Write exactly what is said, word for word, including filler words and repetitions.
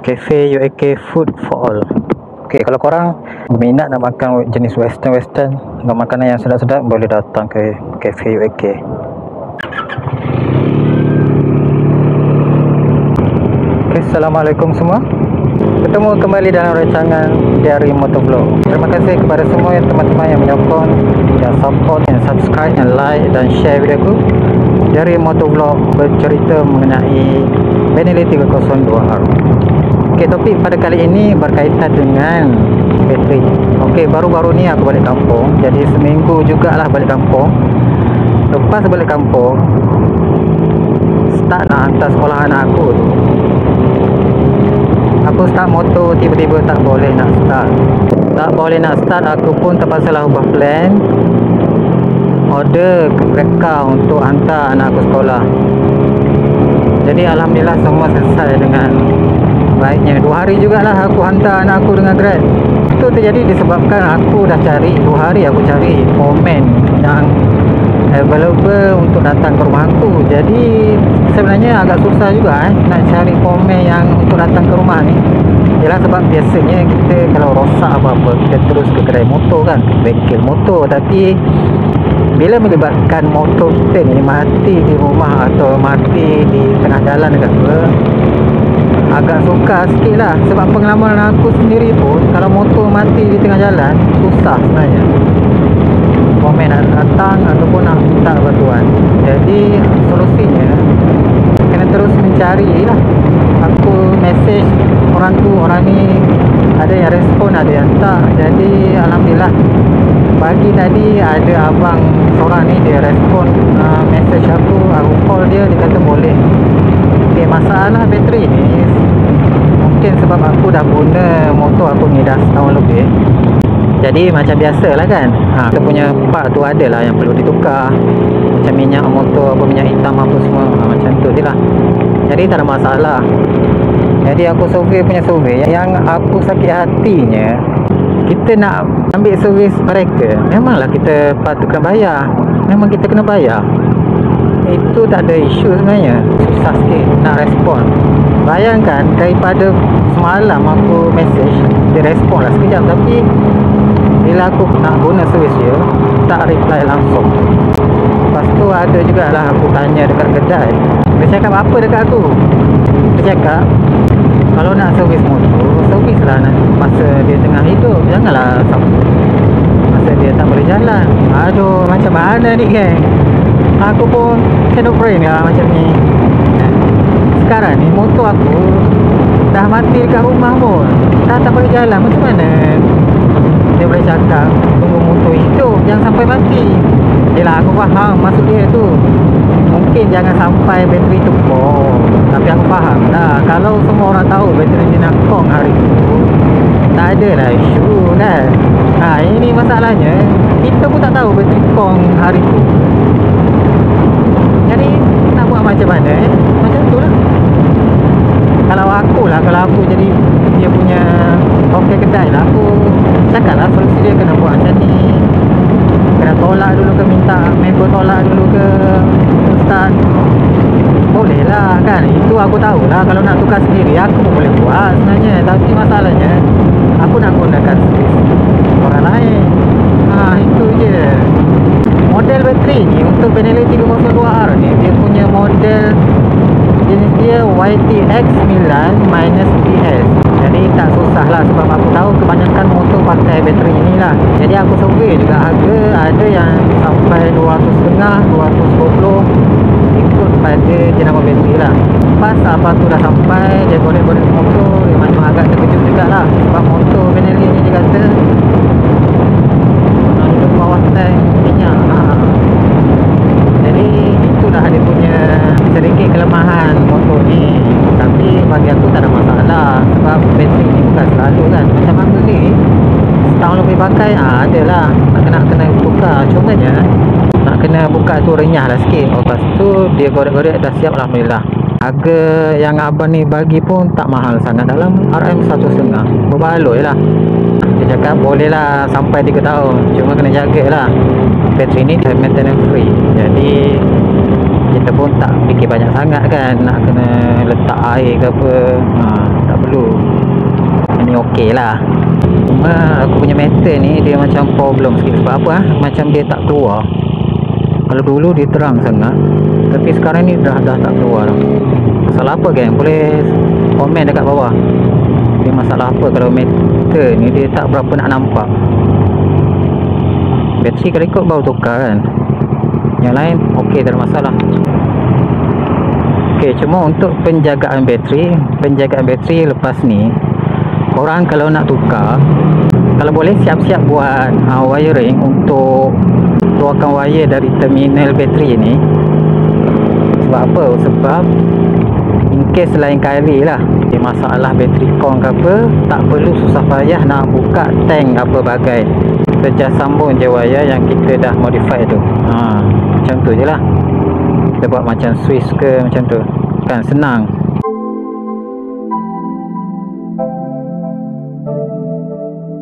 Cafe U A K Food for All. Okay, kalau korang minat nak makan jenis western-western, nak makanan yang sedap-sedap, boleh datang ke Cafe U A K. Okay, Assalamualaikum semua. Bertemu kembali dalam rancangan Diary Motovlog. Terima kasih kepada semua yang teman-teman yang menyokong, yang support, yang subscribe, yang like dan share video aku. Diary Motovlog bercerita mengenai Benelli tiga kosong dua R. Okey, topik pada kali ini berkaitan dengan bateri. Okey, baru-baru ni aku balik kampung. Jadi seminggu jugalah balik kampung. Lepas balik kampung, start nak hantar sekolah anak aku tu. Aku start motor, tiba-tiba tak boleh nak start. Tak boleh nak start, aku pun terpaksa lah ubah plan. Order kereta untuk hantar anak aku sekolah. Jadi Alhamdulillah semua selesai dengan baiknya. Dua hari jugalah aku hantar anak aku dengan Grab. Itu terjadi disebabkan aku dah cari, dua hari aku cari foreman yang available untuk datang ke rumah aku. Jadi sebenarnya agak susah juga eh nak cari foreman yang untuk datang ke rumah ni. Ialah sebab biasanya kita kalau rosak apa-apa, kita terus ke kedai motor kan, ke bengkel motor. Tapi bila melibatkan motor kita ni mati di rumah atau mati di tengah jalan dekat apa, agak sukar sikit lah. Sebab pengalaman aku sendiri pun, kalau motor mati di tengah jalan, susah sebenarnya komen nak datang ataupun nak minta bantuan. Jadi solusinya kena terus mencari lah. Aku message orang tu, orang ni, ada yang respon, ada yang tak. Jadi Alhamdulillah, pagi tadi ada abang seorang ni, dia respon uh, message aku. Aku call dia, dia kata boleh. Okay, masalah bateri ni mungkin sebab aku dah guna motor aku ni dah setahun lebih. Jadi macam biasa lah kan, ha, kita punya part tu ada lah yang perlu ditukar. Macam minyak motor, apa minyak hitam apa semua, ha, macam tu je lah. Jadi tak ada masalah. Jadi aku survey punya survey, yang aku sakit hatinya, kita nak ambil servis mereka, memanglah kita patut kena bayar. Memang kita kena bayar. Itu tak ada isu sebenarnya. Susah sikit nak respon. Bayangkan daripada semalam aku message, dia respon lah sekejap. Tapi bila aku nak guna servis dia, tak reply langsung. Lepas tu ada jugalah aku tanya dekat kedai. Dia cakap apa dekat aku? Dia cakap kalau nak servis motor, servis lah masa dia tengah hidup. Janganlah masa dia tak boleh jalan. Aduh, macam mana ni geng? Aku pun shadow brain lah macam ni. Sekarang ni motor aku dah mati dekat rumah pun, dah tak boleh jalan. Macam mana dia boleh cakap tunggu motor hidup, jangan sampai mati? Yelah, aku faham maksud dia tu. Mungkin jangan sampai bateri tu kong. Tapi aku faham lah, kalau semua orang tahu bateri dia nak kong hari tu, tak ada lah isu kan. Ha, ini masalahnya, kita pun tak tahu bateri kong hari tu. Jadi nak buat macam mana eh? Macam tu lah. Kalau aku lah, kalau aku jadi dia punya okey kedai lah, aku cakap lah solusi dia kena buat macam ni. Kena tolak dulu ke, minta member tolak dulu ke, start. Boleh lah kan, itu aku tahu lah. Kalau nak tukar sendiri, aku pun boleh buat sebenarnya. Tapi masalahnya, aku nak gunakan servis orang lain. Ha, itu je. Model bateri ni untuk Benelli tiga kosong dua R ni, dia punya model jenis dia Y T X sembilan minus P S. Jadi tak susah lah, sebab aku tahu kebanyakan motor pakai bateri inilah. Jadi aku survey juga harga, ada yang sampai dua ratus lima puluh, dua ratus dua puluh, ikut pada jenama bateri lah. Pas apa tu dah sampai, dia boleh-boleh motor, dia macam agak terkejut jugalah. Sebab motor Benelli ni dia kata duduk bawah tank minyak. Ha. Jadi itulah dia punya sedikit kelemahan motor ni. Tapi bagi aku tak ada masalah, sebab bateri ni bukan selalu kan. Macam aku ni setahun lebih pakai, ah, adalah nak kena kena tukar. Cumanya nak kena buka tu renyah lah sikit. Lepas tu dia gorek-gorek dah siap. Alhamdulillah. Harga yang abang ni bagi pun tak mahal sangat, dalam R M satu setengah. Berbaloi lah. Dia cakap boleh lah sampai tiga tahun, cuma kena jaga lah. Bateri ni maintenance free. Jadi kita pun tak fikir banyak sangat kan, nak kena letak air ke apa, ha, tak perlu. ni okey lah. Cuma aku punya meter ni dia macam problem sikit. Sebab apa? Macam dia tak keluar. Kalau dulu dia terang sangat, tapi sekarang ni dah dah tak keluar dah. Masalah apa geng? Boleh komen dekat bawah. Dia masalah apa kalau meter ni dia tak berapa nak nampak. Bateri kalau ikut baru tukar kan. Yang lain okey, tak ada masalah. Okey, cuma untuk penjagaan bateri, penjagaan bateri lepas ni, korang kalau nak tukar, kalau boleh siap-siap buat uh, wiring untuk keluarkan wire dari terminal bateri ni. Sebab apa? Sebab in case lain kali lah dia masalah bateri kong ke apa, tak perlu susah payah nak buka tank apa bagai. Kita just sambung je wire yang kita dah modify tu. Ha, macam tu je lah. Kita buat macam switch ke macam tu, kan senang.